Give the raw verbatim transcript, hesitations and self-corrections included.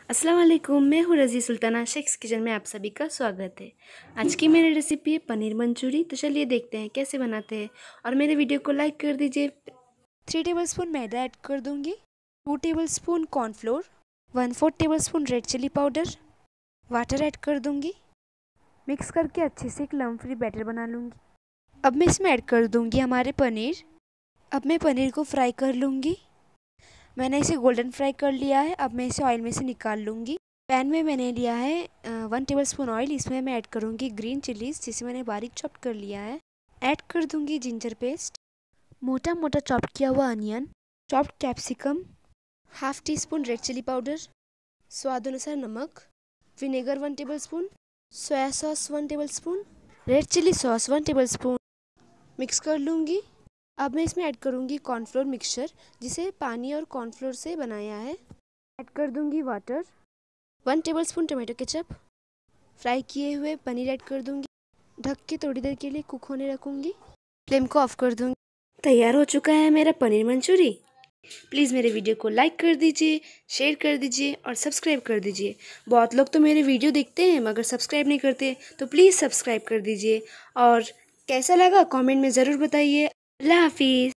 अस्सलाम वालेकुम, मैं हूँ रज़िया सुल्ताना। शेख्स किचन में आप सभी का स्वागत है। आज की मेरी रेसिपी है पनीर मंचूरी। तो चलिए देखते हैं कैसे बनाते हैं और मेरे वीडियो को लाइक कर दीजिए। थ्री टेबलस्पून मैदा ऐड कर दूंगी, two tablespoon cornflour, one fourth tablespoon red chilli powder, water add कर दूंगी। मिक्स करके अच्छे से एक लम्प फ्री बैटर बना लूँगी। अब मैं इसमें ऐड कर दूँगी हमारे पनीर। अब मैं पनीर को फ्राई कर लूँगी। मैंने इसे गोल्डन फ्राई कर लिया है। अब मैं इसे ऑयल में से निकाल लूँगी। पैन में मैंने लिया है वन टेबलस्पून ऑयल। इसमें मैं ऐड करूँगी ग्रीन चिलीज़, जिसे मैंने बारीक चॉप कर लिया है। ऐड कर दूँगी जिंजर पेस्ट, मोटा मोटा चॉप किया हुआ onion, chopped capsicum, half teaspoon red chilli powder, स्वाद अनुसार नमक, vinegar one tablespoon, soya sauce one tablespoon, red chilli sauce one tablespoon. Mix कर लूँगी। अब मैं इसमें ऐड करूँगी कॉर्नफ्लोर मिक्सचर, जिसे पानी और कॉर्नफ्लोर से बनाया है। ऐड कर दूँगी water, one tablespoon tomato ketchup, fry किए हुए पनीर ऐड कर दूँगी। ढक के थोड़ी देर के लिए कुक होने रखूँगी। फ्लेम को ऑफ कर दूँगी। तैयार हो चुका है मेरा पनीर मंचूरी। प्लीज़ मेरे वीडियो को लाइक कर दीजिए, शेयर कर दीजिए और सब्सक्राइब कर दीजिए। बहुत लोग तो मेरे वीडियो देखते हैं मगर सब्सक्राइब नहीं करते, तो प्लीज़ सब्सक्राइब कर दीजिए। और कैसा लगा कमेंट में ज़रूर बताइए। अल्लाह हाफिज़।